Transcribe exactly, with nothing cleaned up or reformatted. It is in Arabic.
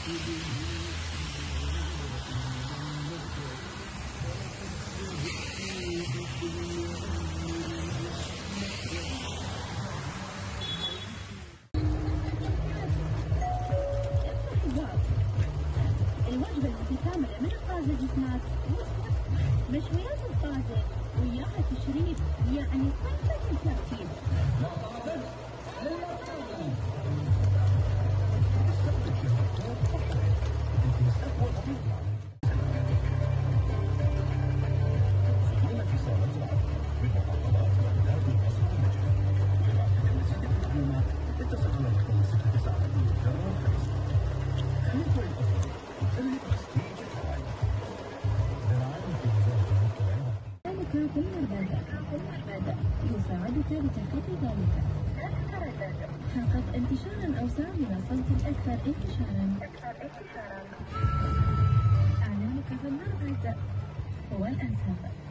الوجبة المتكاملة من الطازج سناك مشويات الطازج وياها تشريف، يعني كيف الترتيب. ذلك بالمربدة يساعدك بتخطي ذلك. حقق انتشارا أوسع من الصوت الأكثر انتشارا. إعلانك في المربد هو الأنسب.